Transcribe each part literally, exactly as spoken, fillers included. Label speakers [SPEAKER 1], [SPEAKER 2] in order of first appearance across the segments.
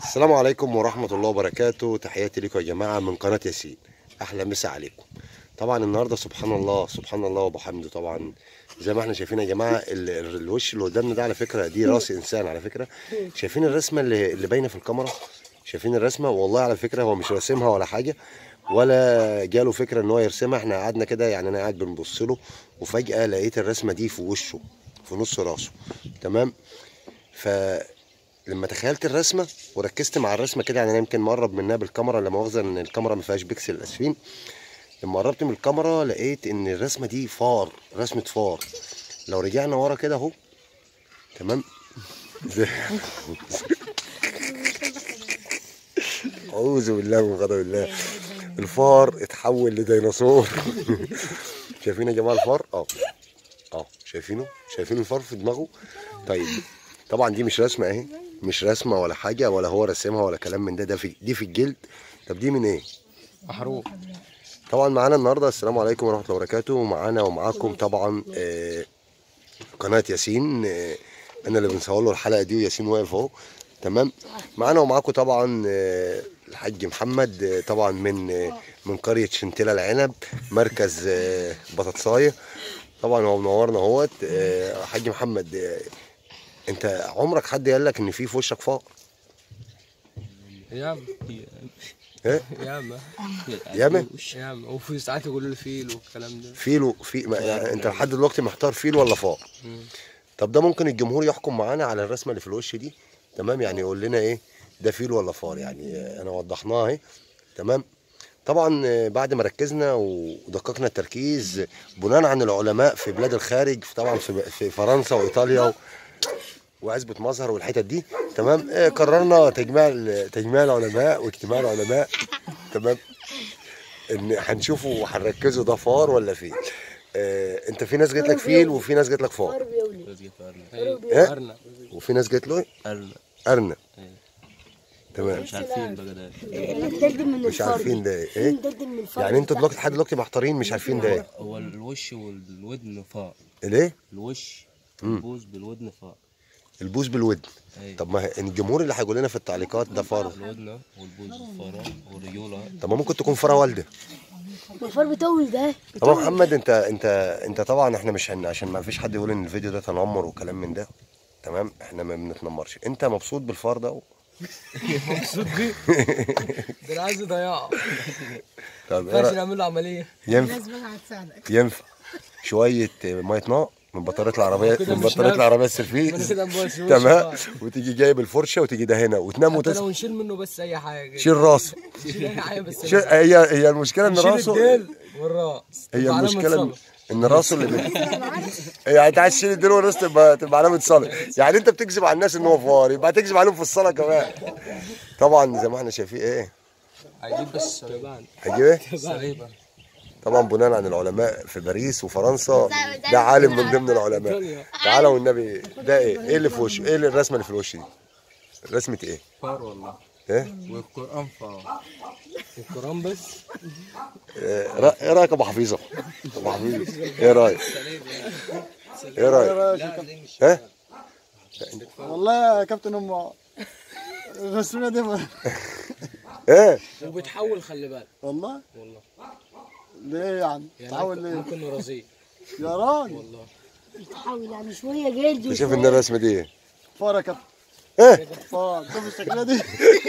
[SPEAKER 1] السلام عليكم ورحمة الله وبركاته. تحياتي لكم يا جماعة من قناة ياسين. أحلى مسا عليكم. طبعا النهاردة سبحان الله سبحان الله وبحمده. طبعا زي ما احنا شايفين يا جماعة ال- ال- الوش اللي قدامنا ده على فكرة دي راس إنسان على فكرة. شايفين الرسمة اللي, اللي باينة في الكاميرا؟ شايفين الرسمة؟ والله على فكرة هو مش راسمها ولا حاجة، ولا جاله فكرة ان هو يرسمها. احنا قعدنا كده يعني انا قاعد بنبص له وفجأة لقيت الرسمة دي في وشه في نص راسه. تمام. ف لما تخيلت الرسمه وركزت مع الرسمه كده، يعني انا يمكن مقرب منها بالكاميرا، لا مؤاخذه ان الكاميرا ما فيهاش بيكسل، اسفين. لما قربت من الكاميرا لقيت ان الرسمه دي فار، رسمه فار. لو رجعنا ورا كده اهو، تمام. اعوذ بالله من غضب الله. الفار اتحول لديناصور. شايفين يا جماعه الفار؟ اه اه شايفينه؟ شايفين الفار في دماغه؟ طيب طبعا دي مش رسمه اهي، مش رسمه ولا حاجه، ولا هو رسمها ولا كلام من ده. ده في دي في الجلد. طب دي من ايه؟
[SPEAKER 2] محروق.
[SPEAKER 1] طبعا معانا النهارده السلام عليكم ورحمه الله وبركاته. معانا ومعاكم طبعا آه قناه ياسين. آه انا اللي بنصور له الحلقه دي وياسين واقف اهو. تمام. معانا ومعاكم طبعا آه الحاج محمد، آه طبعا من آه من قريه شنتله العنب، مركز آه بطاطسايه. طبعا هو منورنا اهوت. آه حاج محمد، آه انت عمرك حد قال لك ان في في وشك فقر؟
[SPEAKER 2] ياما
[SPEAKER 1] ايه؟
[SPEAKER 2] ياما
[SPEAKER 1] ياما؟
[SPEAKER 2] ياما وفي ساعات يقولوا لي فيل والكلام ده.
[SPEAKER 1] فيل في ما يعني انت لحد دلوقتي محتار فيل ولا فقر؟ طب ده ممكن الجمهور يحكم معانا على الرسمه اللي في الوش دي. تمام. يعني يقول لنا ايه ده فيل ولا فار. يعني انا وضحناها اهي. تمام. طبعا بعد ما ركزنا ودققنا التركيز بناء عن العلماء في بلاد الخارج، طبعا في في فرنسا وايطاليا وعزبة مظهر والحتت دي. تمام. آه قررنا تجميع تجميع العلماء واجتماع العلماء. تمام. ان هنشوفوا وهنركزوا ده فار ولا فيل. آه انت في ناس جت لك فيل وفي ناس جت لك فار. ايه؟
[SPEAKER 2] أرنب.
[SPEAKER 1] وفي ناس جت له ايه؟
[SPEAKER 3] أرنب.
[SPEAKER 1] ارنب. تمام.
[SPEAKER 3] مش عارفين بقى ده
[SPEAKER 1] مش عارفين ده ايه؟ يعني انتوا دلوقتي لحد دلوقتي محتارين مش عارفين ده ايه؟
[SPEAKER 3] هو الوش والودن فار.
[SPEAKER 1] الايه؟
[SPEAKER 3] الوش البوز بالودن فار.
[SPEAKER 1] البوز بالودن.
[SPEAKER 3] أيوة.
[SPEAKER 1] طب ما الجمهور اللي هيقول لنا في التعليقات ده فار.
[SPEAKER 3] الودن والبوز فارة والريولة.
[SPEAKER 1] طب ما ممكن تكون فاره والده.
[SPEAKER 4] الفار بيطول ده.
[SPEAKER 1] طب يا محمد انت انت انت طبعا احنا مش هن عشان ما فيش حد يقول ان الفيديو ده تنمر وكلام من ده. تمام. احنا ما بنتنمرش. انت مبسوط بالفار ده؟
[SPEAKER 2] مبسوط بيه. ده انا عايز اضيعه.
[SPEAKER 1] طب
[SPEAKER 2] ما ينفعش
[SPEAKER 1] ايه
[SPEAKER 2] نعمل له عمليه.
[SPEAKER 1] ينفع ينفع شويه ميه نار من بطاريه العربيه
[SPEAKER 2] كده
[SPEAKER 1] من
[SPEAKER 2] مش
[SPEAKER 1] بطاريه
[SPEAKER 2] نافع.
[SPEAKER 1] العربيه
[SPEAKER 2] ما
[SPEAKER 1] السرفيس.
[SPEAKER 2] انا كده مبوظ وشي
[SPEAKER 1] تمام.
[SPEAKER 2] بقى.
[SPEAKER 1] وتيجي جايب الفرشه وتيجي ده هنا وتنام
[SPEAKER 2] حتى
[SPEAKER 1] وتصحى.
[SPEAKER 2] لو نشيل منه بس اي حاجه.
[SPEAKER 1] شيل راسه.
[SPEAKER 2] نشيل اي حاجه بس.
[SPEAKER 1] شيل هي هي المشكله ان
[SPEAKER 2] نشيل
[SPEAKER 1] راسه.
[SPEAKER 2] الديل والراس.
[SPEAKER 1] هي
[SPEAKER 2] تبقى علامة
[SPEAKER 1] المشكله
[SPEAKER 2] صلاة.
[SPEAKER 1] ان راسه اللي بي... يعني انت عايز تشيل الدين والراس تبقى تبقى علامه صلاه. يعني انت بتكذب على الناس ان هو فار، يبقى هتكذب عليهم في الصلاه كمان. طبعا زي ما احنا شايفين ايه
[SPEAKER 2] هيجيب بس صليبان.
[SPEAKER 1] هيجيب ايه؟
[SPEAKER 2] صليبان.
[SPEAKER 1] طبعا بناء عن العلماء في باريس وفرنسا. ده عالم من ضمن العلماء. تعالى والنبي. ده ايه؟ ايه اللي في وشه؟ ايه اللي الرسمه اللي في الوش دي؟ رسمه ايه؟
[SPEAKER 2] فار والله.
[SPEAKER 1] ايه؟
[SPEAKER 2] والقرآن فار. القرآن بس.
[SPEAKER 1] ايه رأ- إيه رايك يا ابو حفيظه؟ ابو حفيظه ايه رايك؟ ايه رايك؟ ها؟
[SPEAKER 5] والله يا كابتن ام الرسميه دي م-
[SPEAKER 1] ايه؟
[SPEAKER 2] وبتحول خلي بالك.
[SPEAKER 5] والله
[SPEAKER 2] والله.
[SPEAKER 5] ليه يعني؟
[SPEAKER 2] يعني
[SPEAKER 5] تحاول
[SPEAKER 2] ممكن-
[SPEAKER 5] ليه؟
[SPEAKER 2] ممكن نرازيه.
[SPEAKER 5] يا راجل
[SPEAKER 2] والله.
[SPEAKER 4] بتحاول يعني شويه جلد
[SPEAKER 1] انت شايف ان الرسمه دي ايه؟
[SPEAKER 5] فار يا كابتن
[SPEAKER 1] ايه؟
[SPEAKER 5] فار شوف الشكلة دي.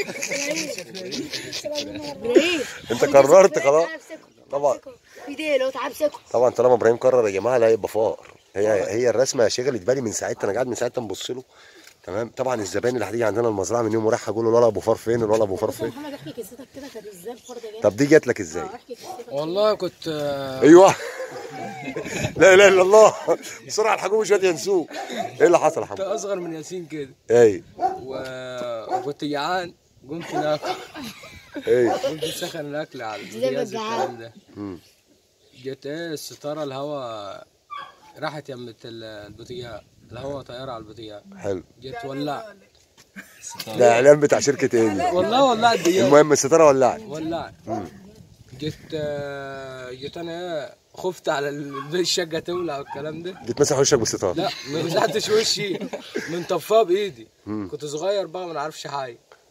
[SPEAKER 4] ابراهيم
[SPEAKER 1] انت قررت خلاص. طبعا
[SPEAKER 4] في دي لو تعب سكو.
[SPEAKER 1] طبعا طالما ابراهيم قرر يا جماعه لا يبقى فار. هي هي الرسمه شغلت بالي من ساعتها، انا قاعد من ساعتها مبص له. تمام. طبعا الزبائن اللي هتيجي عندنا المزرعه من يوم وراح هيقولوا الولا ابو فار فين؟ الولا ابو فار فين؟
[SPEAKER 4] محمد احكي قصتك كده كان ازاي الفار ده جاي؟
[SPEAKER 1] طب دي جات لك ازاي؟
[SPEAKER 4] احكي قصتك.
[SPEAKER 2] والله كنت آه،
[SPEAKER 1] ايوه. لا اله الا الله. بسرعه الحكومه شويه ينسوه. ايه اللي حصل يا
[SPEAKER 2] كنت
[SPEAKER 1] حمد؟
[SPEAKER 2] اصغر من ياسين كده.
[SPEAKER 1] ايه
[SPEAKER 2] و- وكنت جعان قمت ناكل.
[SPEAKER 1] ايه
[SPEAKER 2] قمت سخن الاكل على البوتاجاز الكلام ده.
[SPEAKER 1] مم.
[SPEAKER 2] جت ايه الستاره الهواء راحت يمة البوتاجاز. الهواء طياره على البوتاجاز.
[SPEAKER 1] حلو.
[SPEAKER 2] جت ولعت.
[SPEAKER 1] ده اعلان بتاع شركه ايه دي؟
[SPEAKER 2] والله ولعت ديال.
[SPEAKER 1] المهم الستاره ولعت.
[SPEAKER 2] ولعت. جيت آه، جيت انا ايه خفت على ال- الشقه تولع والكلام ده.
[SPEAKER 1] جيت مسح وشك بالستاره.
[SPEAKER 2] لا ما مسحتش وشي من طفاه بايدي. كنت صغير بقى ما نعرفش حاجه.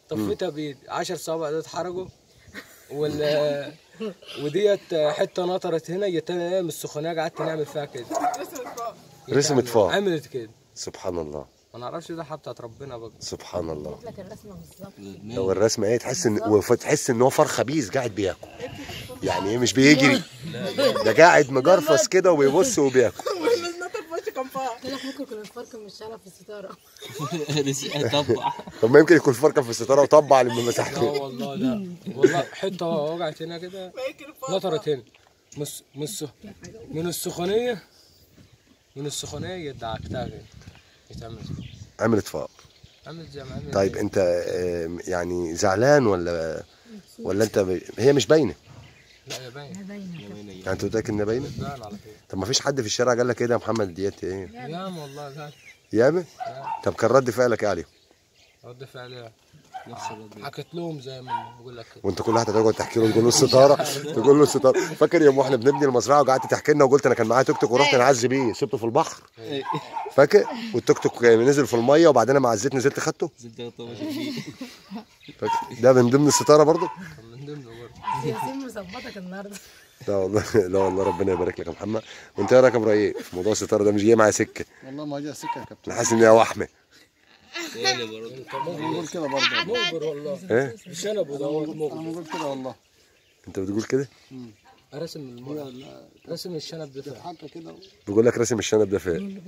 [SPEAKER 2] طفيتها بايدي عشر صوابع دول اتحرقوا وال وديت حته نطرت هنا، جت انا ايه من السخونيه قعدت نعمل فيها كده.
[SPEAKER 1] رسمت فار.
[SPEAKER 2] عملت كده.
[SPEAKER 1] سبحان الله.
[SPEAKER 2] ما نعرفش ده حاجه بتاعت ربنا بقى.
[SPEAKER 1] سبحان الله.
[SPEAKER 4] لك الرسمه بالظبط.
[SPEAKER 1] لو الرسمه ايه تحس ان وتحس ان هو فار خبيث قاعد بياكل. يعني ايه مش بيجري، ده قاعد مجرفص كده وبيبص وبياكل.
[SPEAKER 4] قلت لك ممكن يكون الفار كان مش شايلها في الستاره.
[SPEAKER 3] طبع.
[SPEAKER 1] طب ما يمكن يكون فار كان في الستاره وطبع لما
[SPEAKER 2] لا
[SPEAKER 1] مسحته.
[SPEAKER 2] والله لا والله حته وقعت هنا كده نطرت هنا من الس- من الس- من السخونيه من السخونيه يدعكتها كده يتعمل
[SPEAKER 1] عملت فار.
[SPEAKER 2] عملت زي ما عملت.
[SPEAKER 1] طيب انت آه، يعني زعلان ولا ولا انت ب... هي مش باينه؟
[SPEAKER 2] لا يا باين
[SPEAKER 1] يعني انت متاكد انها باينه؟
[SPEAKER 2] باين على طول.
[SPEAKER 1] طب ما فيش حد في الشارع قال لك ايه ده يا محمد ديت ايه؟
[SPEAKER 2] ياما والله لا
[SPEAKER 1] ياما؟ طب كان رد فعلك ايه عليهم؟
[SPEAKER 2] رد فعل
[SPEAKER 3] نفس الرد.
[SPEAKER 2] حكيت لهم زي ما بقول لك كده.
[SPEAKER 1] وانت كل واحد هتقعد تحكي له تقول له الستاره تقول له الستاره. فاكر يوم واحنا بنبني المزرعه وقعدت تحكي لنا وقلت انا كان معايا توك توك ورحت نعزي بيه سبته في البحر؟ فاكر؟ والتوك توك نزل في الميه وبعدين لما عزيت نزلت خدته؟
[SPEAKER 3] زلت طبعا فيه.
[SPEAKER 1] فاكر؟ ده من ضمن الستاره برضه؟
[SPEAKER 2] كان من ضمنه برضه.
[SPEAKER 4] ياسين مظبطك النهارده.
[SPEAKER 1] لا والله لا والله ربنا يبارك لك يا محمد. وانت ايه رايك يا ابراهيم في موضوع الستاره ده؟ مش جاي معايا سكه.
[SPEAKER 5] والله ما جاء سكه يا كابتن.
[SPEAKER 1] انا حاسس ان هي وحمه.
[SPEAKER 3] وانا برضه.
[SPEAKER 5] بقول كده برضه.
[SPEAKER 2] مغبر والله.
[SPEAKER 1] ايه؟
[SPEAKER 2] مش انا ابو دوت
[SPEAKER 5] انا
[SPEAKER 2] مغبر.
[SPEAKER 5] بقول كده والله.
[SPEAKER 1] انت بتقول كده؟
[SPEAKER 2] رسم الم... رسم الشنب ده فعلا.
[SPEAKER 5] حتى كده
[SPEAKER 1] بيقول لك راسم الشنب ده فين؟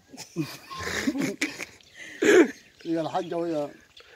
[SPEAKER 5] هي الحاجه وهي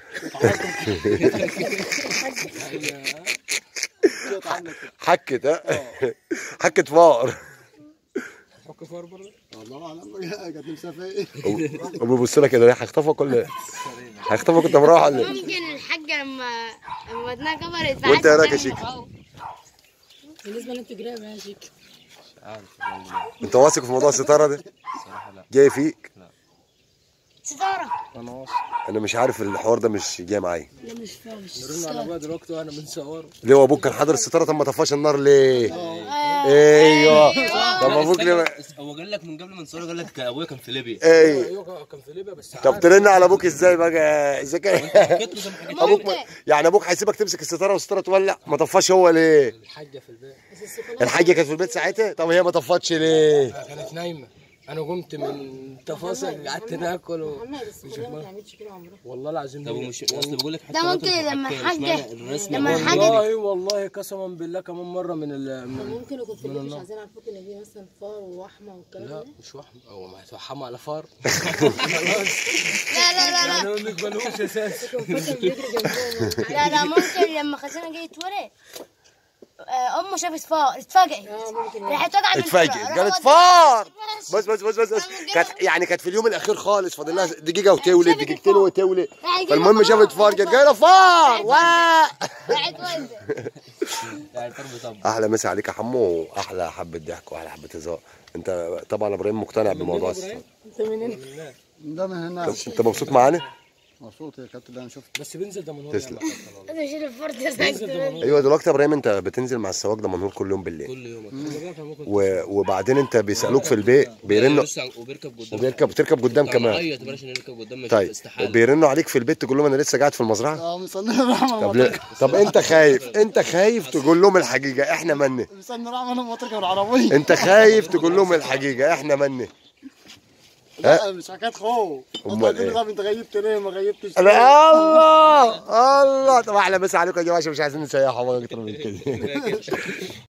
[SPEAKER 1] حكت ها؟ حكت فار.
[SPEAKER 2] حك فار برضه.
[SPEAKER 5] والله اعلم كانت نفسها في ايه.
[SPEAKER 1] وبيبص لك كده هيخطفك ولا ايه؟ هيخطفك وانت مروح ولا ايه؟
[SPEAKER 6] ممكن الحاجة لما لما ودناها كبرت
[SPEAKER 1] وانت ايه رايك يا شيك؟
[SPEAKER 4] بالنسبه لانت جرايه ماشي.
[SPEAKER 3] مش عارف والله.
[SPEAKER 1] انت واثق في موضوع الستاره ده؟
[SPEAKER 3] الصراحه لا.
[SPEAKER 1] جاي فيك؟
[SPEAKER 6] ستارة.
[SPEAKER 3] انا واثق.
[SPEAKER 1] انا مش عارف الحوار ده مش جاي معايا.
[SPEAKER 4] لا مش فاهم مش
[SPEAKER 2] يرن على ابويا دلوقتي وانا بنصوره.
[SPEAKER 1] ليه وابوك كان حاضر الستاره؟ طب ما طفاش النار ليه؟ ايوه. طب ابوك ليه؟
[SPEAKER 3] هو قال لك من قبل ما نصور قال لك ابويا كان في ليبيا.
[SPEAKER 1] ايه؟
[SPEAKER 2] ايوه كان في ليبيا بس.
[SPEAKER 1] طب ترن على ابوك ازاي بقى؟ ازاي كان
[SPEAKER 3] حكيت له زي ما حكيت لك.
[SPEAKER 1] ابوك ما... يعني ابوك هيسيبك تمسك الستاره والستاره تولع؟ ما طفاش هو ليه؟
[SPEAKER 2] الحاجه في البيت
[SPEAKER 1] الحاجه كانت في البيت ساعتها؟ طب هي ما طفتش ليه؟
[SPEAKER 2] كانت نايمه. انا قمت من تفاصيل قعدت ناكل و...
[SPEAKER 4] محمد السخونيه ما تعملش كده عمرها.
[SPEAKER 2] والله العظيم
[SPEAKER 3] طب
[SPEAKER 2] بجد.
[SPEAKER 3] ومش اصل بقول لك
[SPEAKER 6] ده ممكن لما الحاجة
[SPEAKER 3] الرسمه
[SPEAKER 6] لما الحاجة
[SPEAKER 2] والله والله قسما بالله كمان مره من ال
[SPEAKER 4] طب
[SPEAKER 2] من...
[SPEAKER 4] ممكن يكون في الليل مش عايزين يعرفوك ان دي مثلا فار ووحمه والكلام
[SPEAKER 2] لا
[SPEAKER 4] ده.
[SPEAKER 2] مش وحم هو ما هيتوحموا على فار.
[SPEAKER 6] لا لا لا
[SPEAKER 2] يعني ما بيقبلوش اساسا.
[SPEAKER 4] كان فاكر بيجري جنبهم.
[SPEAKER 6] لا لا ممكن لما خزانة جه يتولد آه، امه شافت فار اتفاجئت
[SPEAKER 4] اه ممكن.
[SPEAKER 6] راحت وجعت من
[SPEAKER 1] اتفاجئت
[SPEAKER 6] الفار.
[SPEAKER 1] قالت
[SPEAKER 6] راح
[SPEAKER 1] فار.
[SPEAKER 6] بس.
[SPEAKER 1] بس بس بس بس, بس. كانت يعني كانت في اليوم الاخير خالص فاضل لها دقيقه وتولد دقيقتين وتولد. فالمهم شافت فار جت جايه فار واه.
[SPEAKER 6] راحت ولدت.
[SPEAKER 3] يعني الفار بيطبع.
[SPEAKER 1] احلى مسا عليك يا حمو، احلى حبه ضحك واحلى حبه هزار. انت طبعا يا ابراهيم مقتنع بموضوع الستاره.
[SPEAKER 4] انت منين؟
[SPEAKER 5] ده من هنا.
[SPEAKER 1] طب انت مبسوط معانا؟
[SPEAKER 5] مبسوط يا كابتن ده انا شفت.
[SPEAKER 2] بس بينزل ده من هون.
[SPEAKER 1] تسلم.
[SPEAKER 6] انا شيل الفار ده
[SPEAKER 2] بينزل ده من هون.
[SPEAKER 1] ايوه دلوقتي يا ابراهيم انت بتنزل مع السواق ده منهور كل يوم بالليل
[SPEAKER 3] كل يوم
[SPEAKER 1] و... وبعدين انت بيسالوك في البيت بيرنوا
[SPEAKER 3] وبيركب قدام.
[SPEAKER 1] وبيركب بتركب قدام كمان.
[SPEAKER 3] عيط بلاش نركب قدام. مش
[SPEAKER 1] طيب
[SPEAKER 3] استحاله.
[SPEAKER 1] بيرنوا عليك في البيت تقول لهم انا لسه قاعد في المزرعه؟
[SPEAKER 5] اه مستني الرحمه.
[SPEAKER 1] طب ليه؟ طب انت خايف انت خايف تقول لهم الحقيقه احنا مني.
[SPEAKER 5] مستني الرحمه لما تركب العربيه.
[SPEAKER 1] انت خايف تقول لهم الحقيقه احنا مني.
[SPEAKER 5] لا مش حكايه خوف.
[SPEAKER 1] امال ايه؟
[SPEAKER 5] طب انت غيبت ليه ما غيبتش؟
[SPEAKER 1] لا الله الله. طب احلى مسا عليكم يا جماعه مش عايزين نسيحوا اكتر من كده.